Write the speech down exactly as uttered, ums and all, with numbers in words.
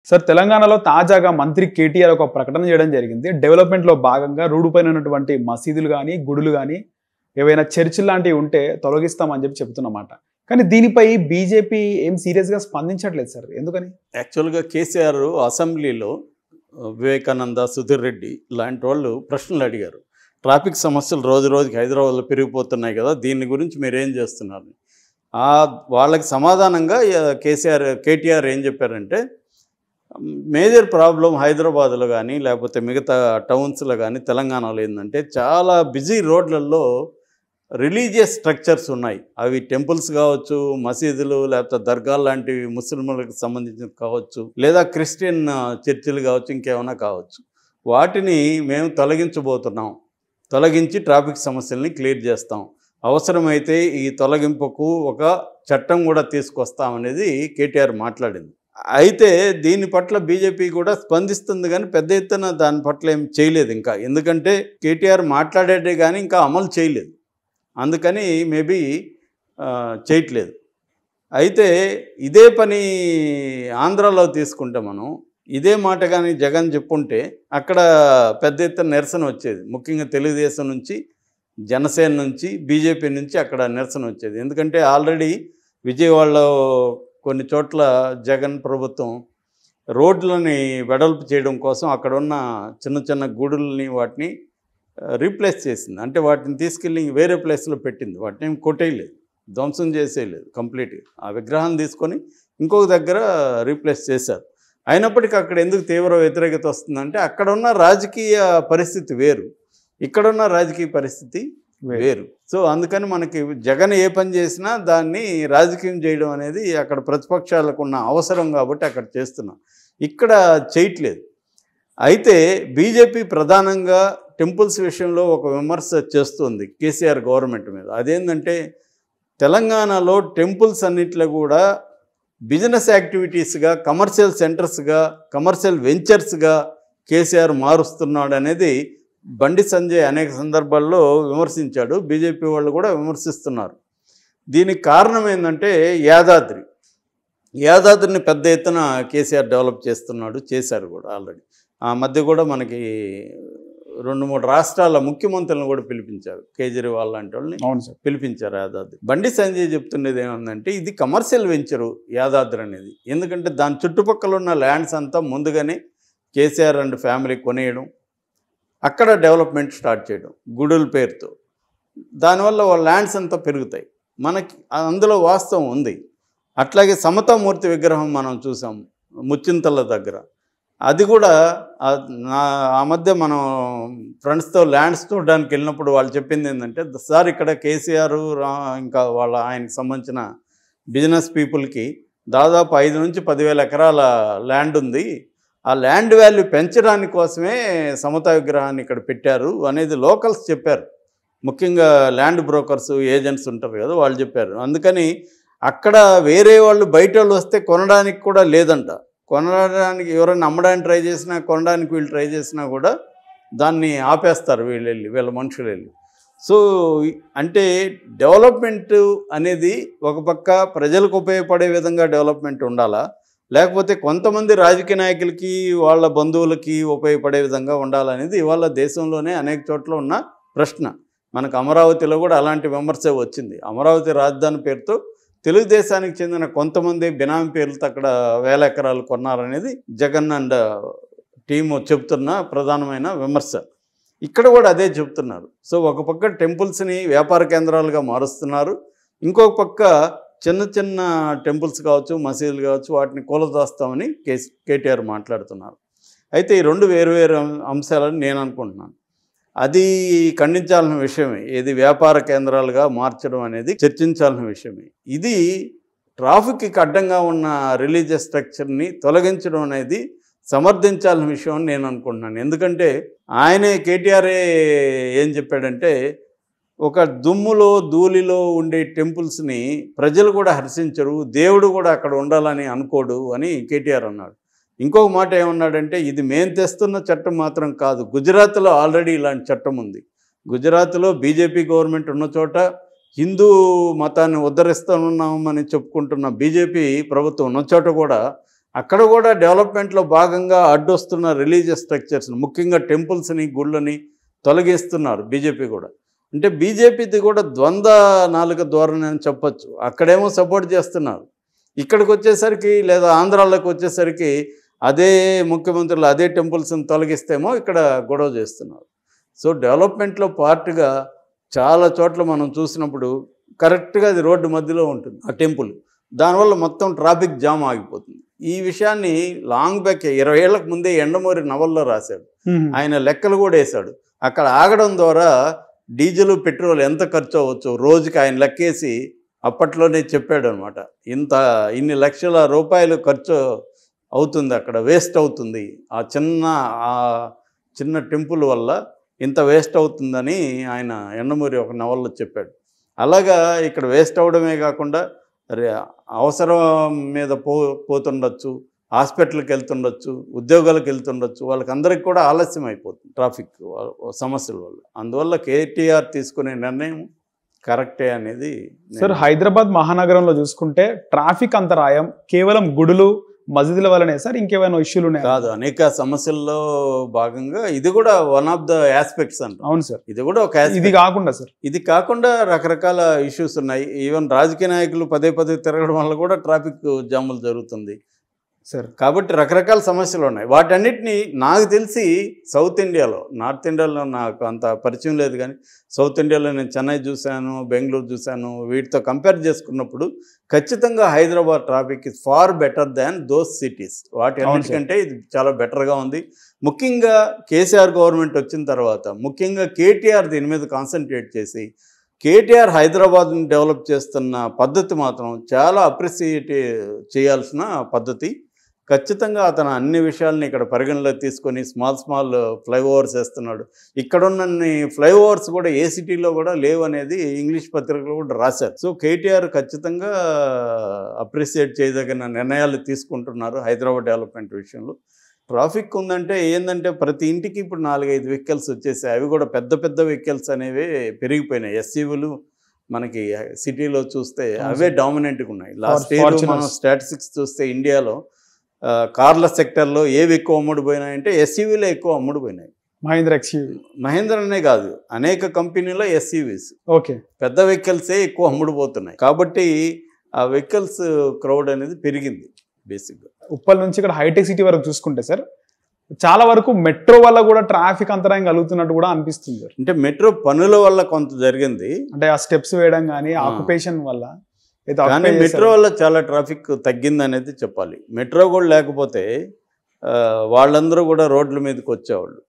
Sir తెలంగాణలో తాజాగా మంత్రి కేటీఆర్ ఒక ప్రకటన చేయడం జరిగింది. డెవలప్‌మెంట్‌లో భాగంగా రోడ్డుపైన ఉన్నటువంటి మసీదులు గాని, గుడులు గాని, ఏవైనా చర్చిలు లాంటివి ఉంటే తొలగిస్తామని చెప్పి చెప్తున్నమాట. కానీ దీనిపై బీజేపీ ఏం సీరియస్‌గా స్పందించట్లేదు సార్. ఎందుకని? యాక్చువల్‌గా కేసీఆర్ అసెంబ్లీలో వివేకానంద, సుధీర్ రెడ్డి లాంటి వాళ్ళు ప్రశ్నలు అడిగారు. ట్రాఫిక్ సమస్యలు రోజు రోజుకి హైదరాబాద్లో పెరిగిపోతున్నాయి కదా, దీని గురించి మీరేం చేస్తున్నారు? వాళ్ళకి సమాధానంగా కేసీఆర్ కేటీఆర్ ఏం చెప్పారంటే, మేజర్ ప్రాబ్లం హైదరాబాద్లో కానీ లేకపోతే మిగతా టౌన్స్లో కానీ తెలంగాణలో ఏంటంటే చాలా బిజీ రోడ్లలో రిలీజియస్ స్ట్రక్చర్స్ ఉన్నాయి. అవి టెంపుల్స్ కావచ్చు, మసీదులు, లేకపోతే దర్గాలు లాంటివి ముస్లింలకు సంబంధించినవి కావచ్చు, లేదా క్రిస్టియన్ చర్చిలు కావచ్చు, ఇంకేమైనా కావచ్చు. వాటిని మేము తొలగించబోతున్నాం. తొలగించి ట్రాఫిక్ సమస్యల్ని క్లియర్ చేస్తాం. అవసరమైతే ఈ తొలగింపుకు ఒక చట్టం కూడా తీసుకొస్తామనేది కేటీఆర్ మాట్లాడింది. అయితే దీని పట్ల బీజేపీ కూడా స్పందిస్తుంది, కానీ పెద్ద ఎత్తున దాని పట్ల ఏం చేయలేదు ఇంకా. ఎందుకంటే కేటీఆర్ మాట్లాడేదే కానీ ఇంకా అమలు చేయలేదు, అందుకని మేబీ చేయట్లేదు. అయితే ఇదే పని ఆంధ్రాలో తీసుకుంటే మనం ఇదే మాట కానీ జగన్ చెప్పుంటే అక్కడ పెద్ద ఎత్తున నిరసన వచ్చేది. ముఖ్యంగా తెలుగుదేశం నుంచి, జనసేన నుంచి, బీజేపీ నుంచి అక్కడ నిరసన వచ్చేది. ఎందుకంటే ఆల్రెడీ విజయవాడలో కొన్ని చోట్ల జగన్ ప్రభుత్వం రోడ్లని వెడల్పు చేయడం కోసం అక్కడ ఉన్న చిన్న చిన్న గుడుల్ని వాటిని రీప్లేస్ చేసింది. అంటే వాటిని తీసుకెళ్ళి వేరే ప్లేస్లో పెట్టింది. వాటిని ఏం కొట్టేయలేదు, ధ్వంసం చేసేయలేదు. కంప్లీట్గా ఆ విగ్రహాన్ని తీసుకొని ఇంకొక దగ్గర రీప్లేస్ చేశారు. అయినప్పటికీ అక్కడ ఎందుకు తీవ్ర వ్యతిరేకత వస్తుందంటే అక్కడ ఉన్న రాజకీయ పరిస్థితి వేరు, ఇక్కడున్న రాజకీయ పరిస్థితి వేరు. సో అందుకని మనకి జగన్ ఏ పని చేసినా దాన్ని రాజకీయం చేయడం అనేది అక్కడ ప్రతిపక్షాలకు ఉన్న అవసరం కాబట్టి అక్కడ చేస్తున్నాం, ఇక్కడ చేయట్లేదు. అయితే బీజేపీ ప్రధానంగా టెంపుల్స్ విషయంలో ఒక విమర్శ చేస్తుంది కేసీఆర్ గవర్నమెంట్ మీద. అదేంటంటే తెలంగాణలో టెంపుల్స్ అన్నిట్లో కూడా బిజినెస్ యాక్టివిటీస్గా, కమర్షియల్ సెంటర్స్గా, కమర్షియల్ వెంచర్స్గా కేసీఆర్ మారుస్తున్నాడు అనేది బండి సంజయ్ అనేక సందర్భాల్లో విమర్శించాడు. బీజేపీ వాళ్ళు కూడా విమర్శిస్తున్నారు. దీనికి కారణం ఏంటంటే యాదాద్రి యాదాద్రిని పెద్ద ఎత్తున కేసీఆర్ డెవలప్ చేస్తున్నాడు, చేశారు కూడా ఆల్రెడీ. ఆ మధ్య కూడా మనకి రెండు మూడు రాష్ట్రాల ముఖ్యమంత్రులను కూడా పిలిపించారు, కేజ్రీవాల్ లాంటి వాళ్ళని పిలిపించారు యాదాద్రి. బండి సంజయ్ చెప్తున్నది ఏమందంటే ఇది కమర్షియల్ వెంచరు యాదాద్రి అనేది. ఎందుకంటే దాని చుట్టుపక్కల ఉన్న ల్యాండ్స్ అంతా ముందుగానే కేసీఆర్ అండ్ ఫ్యామిలీ కొనేయడం, అక్కడ డెవలప్మెంట్ స్టార్ట్ చేయడం గుడుల పేరుతో. దానివల్ల వాళ్ళ ల్యాండ్స్ అంతా పెరుగుతాయి. మనకి అందులో వాస్తవం ఉంది. అట్లాగే సమతామూర్తి విగ్రహం మనం చూసాం ముచ్చింతల దగ్గర. అది కూడా ఆ మధ్య మనం ఫ్రెండ్స్తో ల్యాండ్స్ చూడడానికి వెళ్ళినప్పుడు వాళ్ళు చెప్పింది ఏంటంటే, సార్ ఇక్కడ కేసీఆర్ ఇంకా వాళ్ళ ఆయనకి సంబంధించిన బిజినెస్ పీపుల్కి దాదాపు ఐదు నుంచి పదివేల ఎకరాల ల్యాండ్ ఉంది. ఆ ల్యాండ్ వాల్యూ పెంచడానికి కోసమే సమతా విగ్రహాన్ని ఇక్కడ పెట్టారు అనేది లోకల్స్ చెప్పారు. ముఖ్యంగా ల్యాండ్ బ్రోకర్స్, ఏజెంట్స్ ఉంటారు కదా, వాళ్ళు చెప్పారు. అందుకని అక్కడ వేరే వాళ్ళు బయట వాళ్ళు వస్తే కొనడానికి కూడా లేదంట. కొనడానికి ఎవరైనా అమ్మడానికి ట్రై చేసినా, కొనడానికి వీళ్ళు ట్రై చేసినా కూడా దాన్ని ఆపేస్తారు వీళ్ళు వెళ్ళి, వీళ్ళ మనుషులు వెళ్ళి. సో అంటే డెవలప్మెంట్ అనేది ఒక పక్క ప్రజలకు ఉపయోగపడే విధంగా డెవలప్మెంట్ ఉండాలా, లేకపోతే కొంతమంది రాజకీయ నాయకులకి వాళ్ళ బంధువులకి ఉపయోగపడే విధంగా ఉండాలనేది ఇవాళ దేశంలోనే అనేక చోట్ల ఉన్న ప్రశ్న. మనకు అమరావతిలో కూడా అలాంటి విమర్శ వచ్చింది. అమరావతి రాజధాని పేరుతో తెలుగుదేశానికి చెందిన కొంతమంది బినామీ పేర్లతో అక్కడ వేల ఎకరాలు కొన్నారనేది జగన్ అండ్ టీము చెప్తున్న ప్రధానమైన విమర్శ. ఇక్కడ కూడా అదే చెప్తున్నారు. సో ఒక పక్క టెంపుల్స్ని వ్యాపార కేంద్రాలుగా మారుస్తున్నారు, ఇంకొక పక్క చిన్న చిన్న టెంపుల్స్ కావచ్చు, మసీదులు కావచ్చు, వాటిని కూలదోస్తామని కే కేటీఆర్ మాట్లాడుతున్నారు. అయితే ఈ రెండు వేరు వేరు అంశాలని నేను అనుకుంటున్నాను. అది ఖండించాల్సిన విషయమే. ఇది వ్యాపార కేంద్రాలుగా మార్చడం అనేది చర్చించాల్సిన విషయమే. ఇది ట్రాఫిక్కి అడ్డంగా ఉన్న రిలీజియస్ స్ట్రక్చర్ని తొలగించడం అనేది సమర్థించాల్సిన విషయం అని నేను అనుకుంటున్నాను. ఎందుకంటే ఆయనే కేటీఆర్ ఏం చెప్పాడంటే, ఒక దుమ్ములో ధూళిలో ఉండే టెంపుల్స్ని ప్రజలు కూడా హర్షించరు, దేవుడు కూడా అక్కడ ఉండాలని అనుకోడు అని కేటీఆర్ అన్నాడు. ఇంకొక మాట ఏమన్నాడంటే, ఇది మేము తెస్తున్న చట్టం మాత్రం కాదు, గుజరాత్లో ఆల్రెడీ ఇలాంటి చట్టం ఉంది. గుజరాత్లో బీజేపీ గవర్నమెంట్ ఉన్న చోట హిందూ మతాన్ని ఉద్ధరిస్తున్నామని చెప్పుకుంటున్న బీజేపీ ప్రభుత్వం ఉన్న చోట కూడా అక్కడ కూడా డెవలప్మెంట్లో భాగంగా అడ్డొస్తున్న రిలీజియస్ స్ట్రక్చర్స్ని, ముఖ్యంగా టెంపుల్స్ని, గుళ్ళని తొలగిస్తున్నారు బీజేపీ కూడా. అంటే బీజేపీది కూడా ద్వంద్వ నాలుక ధోరణి అని చెప్పొచ్చు. అక్కడేమో సపోర్ట్ చేస్తున్నారు, ఇక్కడికి వచ్చేసరికి లేదా ఆంధ్రాలోకి వచ్చేసరికి అదే ముఖ్యమంత్రులు అదే టెంపుల్స్ని తొలగిస్తేమో ఇక్కడ గొడవ చేస్తున్నారు. సో డెవలప్మెంట్లో పార్ట్గా చాలా చోట్ల మనం చూసినప్పుడు కరెక్ట్గా అది రోడ్డు మధ్యలో ఉంటుంది ఆ టెంపుల్. దానివల్ల మొత్తం ట్రాఫిక్ జామ్ ఆగిపోతుంది. ఈ విషయాన్ని లాంగ్ బ్యాక్ ఇరవై ఏళ్లకు ముందే ఎండమూరి నవల్లో రాశాడు. ఆయన లెక్కలు కూడా వేశాడు. అక్కడ ఆగడం ద్వారా డీజిల్ పెట్రోల్ ఎంత ఖర్చు అవ్వచ్చు రోజుకి ఆయన లెక్కేసి అప్పట్లోనే చెప్పాడు అనమాట. ఇంత ఇన్ని లక్షల రూపాయలు ఖర్చు అవుతుంది, అక్కడ వేస్ట్ అవుతుంది, ఆ చిన్న ఆ చిన్న టెంపుల్ వల్ల ఇంత వేస్ట్ అవుతుందని ఆయన ఎండమూరి ఒక నవల్లో చెప్పాడు. అలాగా ఇక్కడ వేస్ట్ అవడమే కాకుండా అవసరం మీద పో పోతుండొచ్చు, హాస్పిటల్కి వెళ్తుండొచ్చు, ఉద్యోగాలకు వెళ్తుండొచ్చు, వాళ్ళకి అందరికి కూడా ఆలస్యం అయిపోతుంది ట్రాఫిక్ సమస్యల వల్ల. అందువల్ల కేటీఆర్ తీసుకునే నిర్ణయం కరెక్టే అనేది. సార్ హైదరాబాద్ మహానగరంలో చూసుకుంటే ట్రాఫిక్ అంతరాయం కేవలం గుడులు మసీదుల వల్లనే సార్, ఇంకేమైనా ఇష్యూలు ఉన్నాయి? కాదు, అనేక సమస్యల్లో భాగంగా ఇది కూడా వన్ ఆఫ్ ద ఆస్పెక్ట్స్ అంట. అవును సార్, ఇది కూడా ఒక ఇది కాకుండా సార్ ఇది కాకుండా రకరకాల ఇష్యూస్ ఉన్నాయి. ఈవెన్ రాజకీయ నాయకులు పదే పదే తిరగడం వల్ల కూడా ట్రాఫిక్ జాములు జరుగుతుంది సార్. కాబట్టి రకరకాల సమస్యలు ఉన్నాయి. వాటన్నిటిని నాకు తెలిసి సౌత్ ఇండియాలో, నార్త్ ఇండియాలో నాకు అంత పరిచయం లేదు, కానీ సౌత్ ఇండియాలో నేను చెన్నై చూశాను, బెంగళూరు చూశాను. వీటితో కంపేర్ చేసుకున్నప్పుడు ఖచ్చితంగా Hyderabad traffic is far better than those cities. వాటి అన్నిటికంటే ఇది చాలా బెటర్గా ఉంది. ముఖ్యంగా కేసీఆర్ గవర్నమెంట్ వచ్చిన తర్వాత ముఖ్యంగా కేటీఆర్ దీని మీద కాన్సన్ట్రేట్ చేసి కేటీఆర్ హైదరాబాద్ని డెవలప్ చేస్తున్న పద్ధతి మాత్రం చాలా అప్రిసియేట్ చేయాల్సిన పద్ధతి. ఖచ్చితంగా అతను అన్ని విషయాలని ఇక్కడ పరిగణలోకి తీసుకొని స్మాల్ స్మాల్ ఫ్లైఓవర్స్ వేస్తున్నాడు. ఇక్కడున్న ఫ్లైఓవర్స్ కూడా ఏ సిటీలో కూడా లేవు అనేది ఇంగ్లీష్ పత్రికలు కూడా రాశారు. సో కేటీఆర్ ఖచ్చితంగా అప్రిసియేట్ చేయదగిన నిర్ణయాలు తీసుకుంటున్నారు హైదరాబాద్ డెవలప్మెంట్ విషయంలో. ట్రాఫిక్ ఉందంటే ఏంటంటే ప్రతి ఇంటికి ఇప్పుడు నాలుగైదు వెహికల్స్ వచ్చేసాయి. అవి కూడా పెద్ద పెద్ద వెహికల్స్ అనేవి పెరిగిపోయినాయి. ఎస్యూవీలు మనకి సిటీలో చూస్తే అవే డామినెంట్గా ఉన్నాయి. లాస్ట్ ఇయర్ మనం స్టాటిస్టిక్స్ చూస్తే ఇండియాలో కార్ల సెక్టర్లో ఏవి ఎక్కువ అమ్ముడుపోయినాయంటే ఎస్యూవీలో ఎక్కువ అమ్ముడుపోయినాయి. మహేంద్ర ఎక్స్యూవీ, మహేంద్ర అనే కాదు, అనేక కంపెనీలో ఎస్యూవీస్ ఓకే పెద్ద వెహికల్సే ఎక్కువ అమ్ముడుపోతున్నాయి. కాబట్టి ఆ వెహికల్స్ క్రౌడ్ అనేది పెరిగింది. బేసిక్గా ఉప్పల్ నుంచి ఇక్కడ హైటెక్ సిటీ వరకు చూసుకుంటే సార్ చాలా వరకు మెట్రో వల్ల కూడా ట్రాఫిక్ అంతరాయం కలుగుతున్నట్టు కూడా అనిపిస్తుంది. అంటే మెట్రో పనుల వల్ల కొంత జరిగింది, అంటే ఆ స్టెప్స్ వేయడం కానీ ఆక్యుపేషన్ వల్ల. కానీ మెట్రో వల్ల చాలా ట్రాఫిక్ తగ్గింది అనేది చెప్పాలి. మెట్రో కూడా లేకపోతే వాళ్ళందరూ కూడా రోడ్ల మీదకి వచ్చేవాళ్ళు.